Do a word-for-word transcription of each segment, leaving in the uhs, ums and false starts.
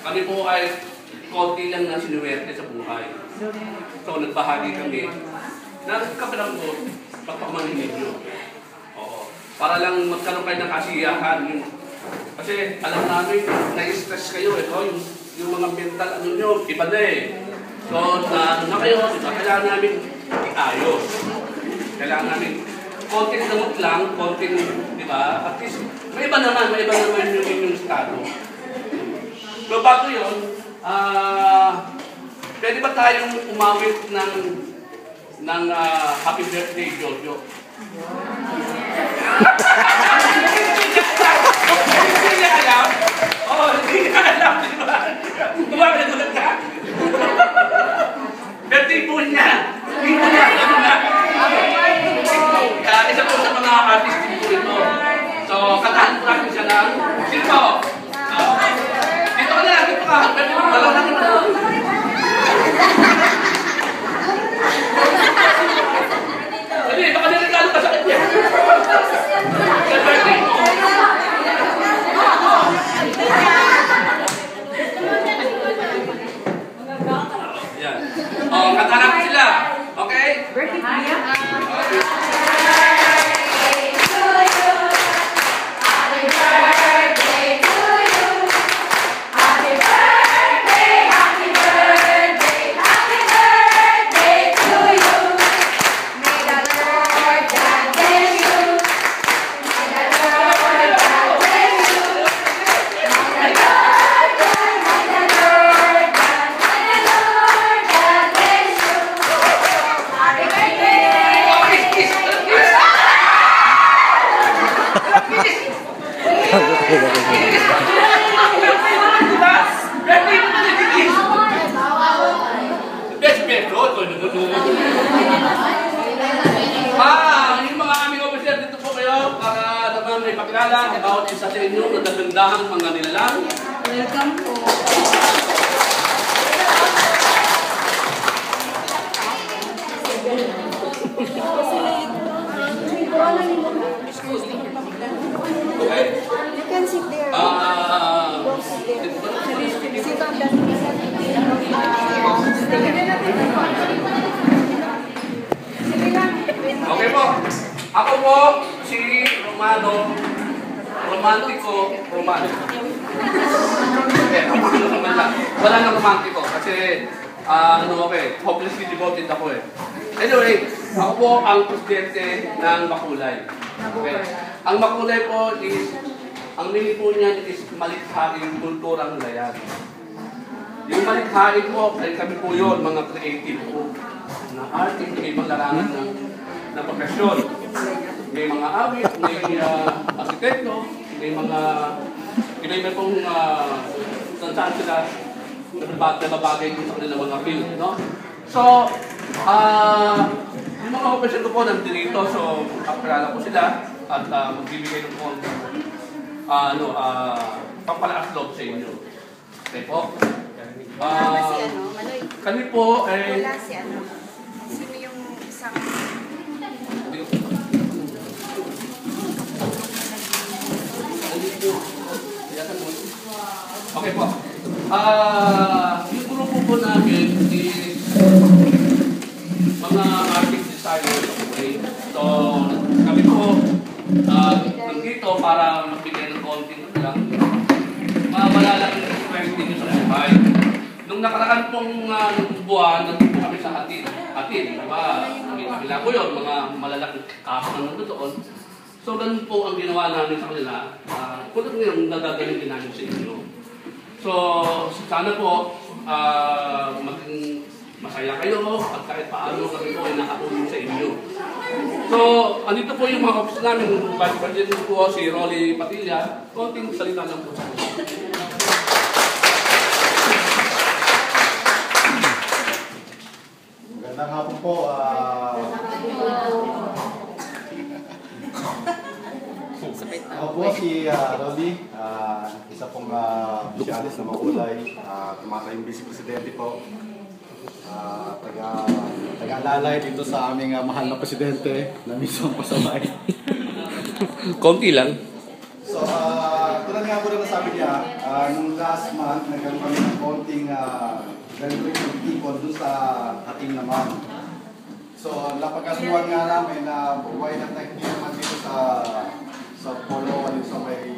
Kami po ay konti lang na sinuwerte sa buhay. So, nagbahagi kami. Nagkapalamot, pagpamanin ninyo. Oo. Para lang magkaroon kayo ng kasiyahan. Kasi alam namin, na-stress kayo. Ito, yung, yung mga mental ano nyo, iba na eh. So, na, na kayo, diba? Kailangan namin iayos. Kailangan namin konting gamot lang, konting, di ba? At least, may iba naman, may iba naman yung inyong estado. So, bago yun, ah, uh, pwede ba tayong umawit ng ng uh, happy birthday, Jojo? Hindi niya alam? Oo, hindi niya alam, di ba? Kumaka na tulad ka? Birthday po niya. Hindi po niya alam na. Uh, isa po sa mga artist din po ito. So, katahan po natin siya ng sino? Uh, dito ka na, dito ka. Pwede mo, dalaw natin po. Hindi, baka niregalo ka sa kanya. Sa birthday mo. Yan. O, katahan natin sila. Okay? Birthday po niya? Ah, yung mga aming officer dito po kayo para naman may pakilala about isa sa inyo na nagandahang mga nilalang. Welcome po. Okay? You can sit there. Ah, Sit on the okay po. Ako po si Romano. Romantiko. Romano. Okay, ako sila naman lang. Wala nang romantiko kasi uh, ano ako eh, hopelessly devoted ako eh. Anyway, ako po ang presidente ng Makulay. Okay. Ang Makulay po is, ang meaning po niyan is malikhaing kulturang layan. Yung malikhain po, ay kami po yun, mga creative po. Na artist, may mga larangan ng, ng profesyon. May mga awit, may uh, arkitekto, may mga iba-iba pong uh, saan sila nababagay sa kanilang mga field, no? So, uh, yung mga profesyon ko po nandito dito, so kapilala ko sila at uh, magbibigay ng konti uh, ano, uh, pampalakas loob sa inyo. Okay po? Wala si Uh, ano, Manoy. kami po ay... Wala si ano. Sino yung isang... Okay po. Ah, uh, yung grupo po namin is mga artist designers. Okay? So, kami po uh, nandito para magbigay ng konting lang mga malalang experience ninyo sa buhay. Nung nakaraan pong uh, buwan, nandito kami sa Hatin. Hatin, diba? Nakita ko yun, mga malalaking kaso na nandito doon. So, ganun po ang ginawa namin sa kanila. Uh, Kulot ngayon, nagagaling din namin sa inyo. So, sana po, uh, maging masaya kayo at kahit paano kami po ay nakatulong sa inyo. So, andito po yung mga office namin. Vice President po si Rolly Patilla. Konting salita lang po sa inyo. Magandang hapon po. Uh, ako po si uh, Rolly, uh, isa pong uh, opisyalis na Makulay, uh, tumatayong Vice Presidente po. Uh, taga, taga-alalay dito sa aming uh, mahal na Presidente na mismo pasabay. Konti lang. So, uh, tulad nga po na nasabi Julia, ah, nung last month, nagkaroon kami ng konting uh, ganito yung tipon doon sa ating naman. So, napagkasuhan nga namin na buhay na tayo naman dito sa sa polo, ano sa may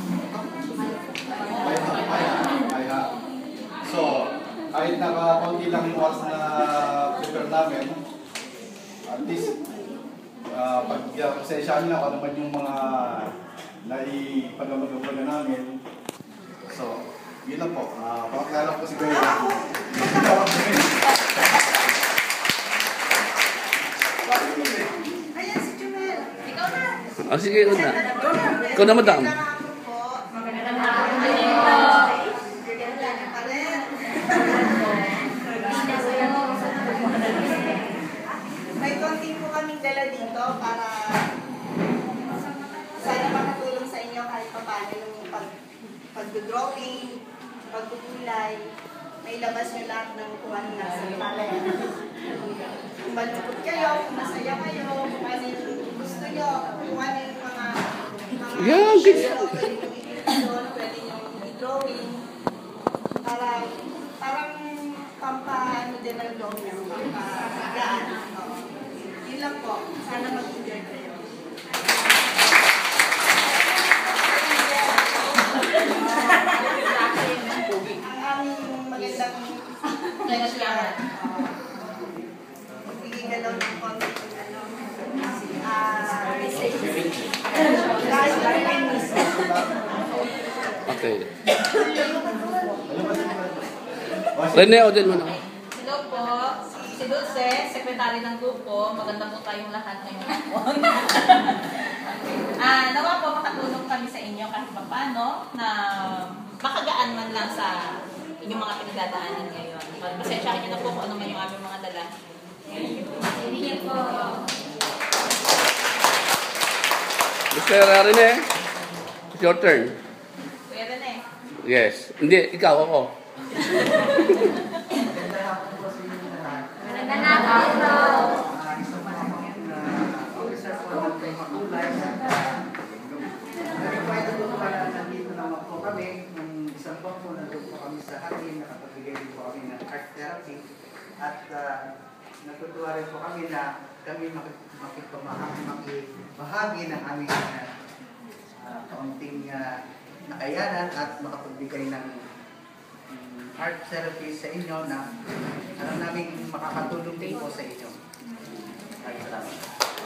may may may So, kahit naka-konti lang yung oras na prepare namin, at least, uh, pag uh, pasensyahan nyo kung ano man yung mga naipagamagambaga namin. So, yun lang po. Uh, Pakakala ko si Kuya. Ayan si Jumel. Ikaw na. Ah, sige, ikaw na. Ikaw na, madam. May konti po kaming dala dito para sana makatulong sa inyo kahit pa paano yung pag, pag-drawing, pagkukulay, may labas nyo lahat ng kung ano nasa palay. Kung malungkot kayo, kung masaya kayo, kung ano yung gusto nyo, kung ano yung mga mga Yeah, good. issue, pwede nyo i-doon, pwede nyo i-drawing. Parang, parang pampaano din ang loob nyo, pampagaan. Oo. Yun lang po. Sana mag-enjoy kayo. Ang aming magandang magbigay ka daw ng konti ng ano, ah, message. Guys, Okay. Rene, o din mo na. Hello po, si Dulce, sekretary ng grupo. Maganda po tayong lahat ngayong hapon. Ah, nawa po makatulong kami sa inyo kahit paano na makagaan man lang sa inyong mga pinagdadaanan ngayon. Pasensyahan niyo na po kung ano man yung aming mga dala. Hindi niyo po. mister Rene, it's your turn. Kuya Rene. Yes. Hindi, ikaw, ako. Maganda na po. Nandito naman po kami, nung isang buwan po nandun po kami sa atin, nakapagbigay din po kami ng art therapy at uh, natutuwa rin po kami na kami makipamahagi makibahagi ng aming uh, kaunting uh, nakayanan at makapagbigay ng um, art therapy sa inyo na alam namin makakatulong din po sa inyo. Ay, salamat.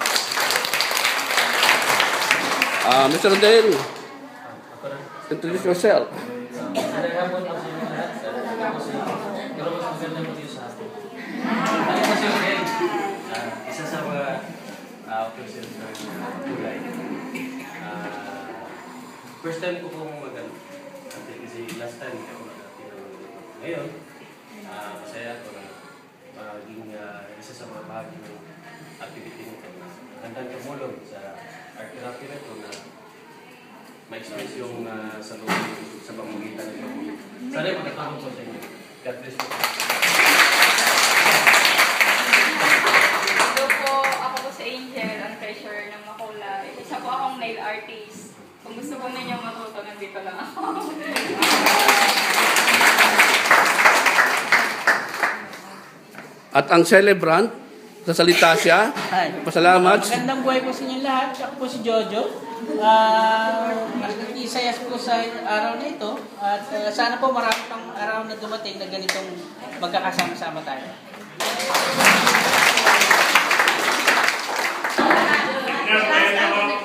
Ah, mister Rodel, introduce yourself. Magandang hapon po sa inyo lahat. Ako po si pero mas maganda po dito sa atin. Ako po si Rodel, ah, isa sa mga uh, officers ng kulay. Ah, first time ko pong mag-ano. Kasi last time hindi ako mag-ano. Ngayon, ah, masaya ako na maging uh, isa sa mga bahagi ng activity nito na handang tumulong sa art therapy na ito na ma-express yung uh, sa loob sa pamamagitan ng pamilya. Sana yung makatulong po sa inyo. God bless po. Hello po, ako po si Angel, ang treasurer ng Makulay. Isa po akong nail artist. Kung gusto po ninyo matuto, nandito lang ako. At ang celebrant, sasalita siya. Hi. Pasalamat. Magandang buhay po sa inyo lahat. Ako po si Jojo. Uh, Nakikisaya po sa araw na ito. At uh, sana po marami pang araw na dumating na ganitong magkakasama-sama tayo. Last time,